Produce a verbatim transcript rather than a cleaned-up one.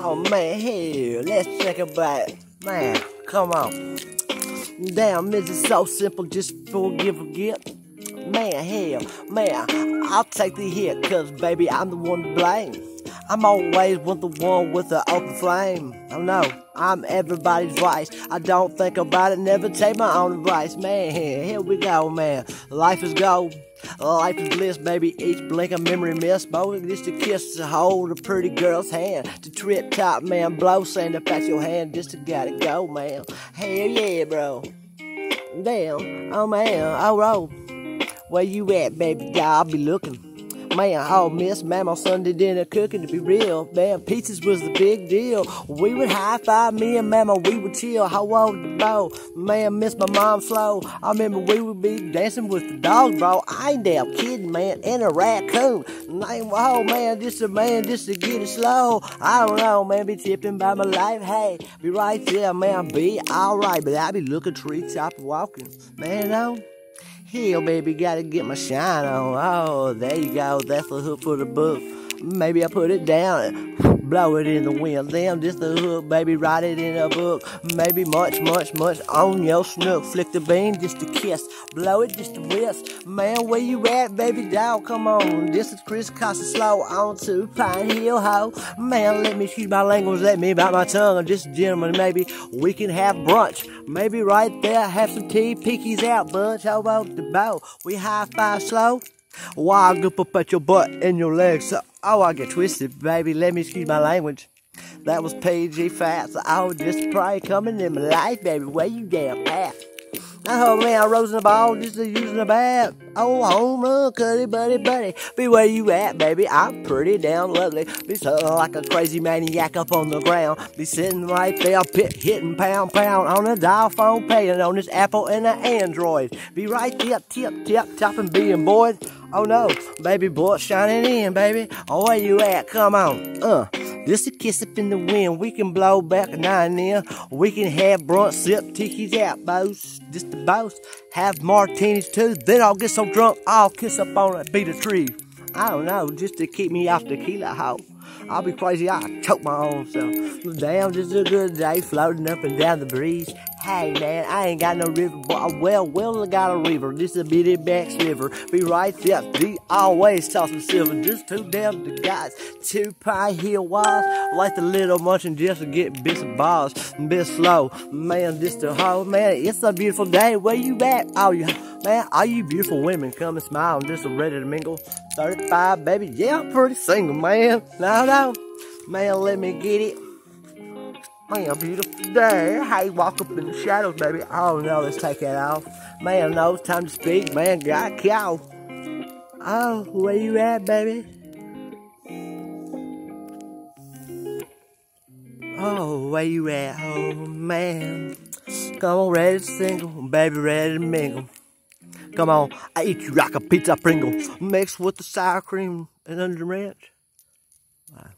Oh man, here, let's think about it. Man, come on. Damn, this is so simple, just forgive or get. Man, hell, man, I'll take the hit, cause baby, I'm the one to blame. I'm always with the one with the open flame. Oh no, I'm everybody's vice. I don't think about it, never take my own advice. Man, here we go, man. Life is gold, life is bliss, baby. Each blink a memory miss. Boy, just to kiss, to hold a pretty girl's hand, to trip top, man, blow, saying to pat your hand, just to gotta go, man. Hell yeah, bro. Damn, oh man, oh roll. Where you at, baby? Yeah, I'll be looking. Man, oh miss, man, on Sunday dinner cooking, to be real. Man, pizzas was the big deal. We would high five, me and mama, we would chill. How old the bow? Man, miss my mom slow. I remember we would be dancing with the dogs, bro. I ain't damn kidding, man, and a raccoon. Name, oh man, just a man, just to get it slow. I don't know, man, be tipping by my life. Hey, be right there, man, be alright. But I be looking treetop walking. Man, no. Hell, baby, gotta get my shine on. Oh, there you go. That's the hook for the book. Maybe I put it down and blow it in the wind. Damn, just the hook, baby, write it in a book. Maybe much, much, much on your snook. Flick the bean just to kiss. Blow it just to whisk. Man, where you at, baby dog? Come on. This is Chris Costa slow on to Pine Hill Ho. Man, let me excuse my language. Let me bite my tongue. I'm just a gentleman. Maybe we can have brunch. Maybe right there, have some tea. Pickies out, bunch. How about the bow? We high five slow. Why I go up at your butt and your legs? So, oh, I get twisted, baby. Let me excuse my language. That was P G Fats. I was just probably coming in my life, baby. Where you damn at? Oh man, I rose in the ball just to using the bat. Oh, home run, cutty, buddy, buddy. Be where you at, baby. I'm pretty damn lovely. Be something like a crazy maniac up on the ground. Be sitting right there, pit hitting pound, pound on the dial phone, paying on this Apple and an Android. Be right there, tip, tip, topping, being bored. Oh no, baby boy, shining in, baby. Oh, where you at? Come on, uh. Just a kiss up in the wind, we can blow back now and then. We can have brunch, sip, tickies out, boss. Just the boss. Have martinis too, then I'll get so drunk, I'll kiss up on it, beat a tree. I don't know, just to keep me off tequila hoe. I'll be crazy, I'll choke my own self. Damn, just a good day, floating up and down the breeze. Hey man, I ain't got no river, but I well, well I got a river. This a bitty back sliver. Be right there, be always tossing silver. Just two damn the guys, two pie hill wise. Like the little munching just to get bits of balls, bit slow. Man, just a hoe, man, it's a beautiful day. Where you at? Oh, you, man, all you beautiful women come and smile and just ready to mingle. thirty-five, baby, yeah, I'm pretty single, man. No, no, man, let me get it. Man, a beautiful day. Hey, walk up in the shadows, baby. Oh no, let's take that off. Man, no, it's time to speak. Man, got cow. Oh, where you at, baby? Oh, where you at? Oh man, come on, ready to single, baby, ready to mingle. Come on, I eat you like a pizza Pringle, mixed with the sour cream and under ranch. Wow.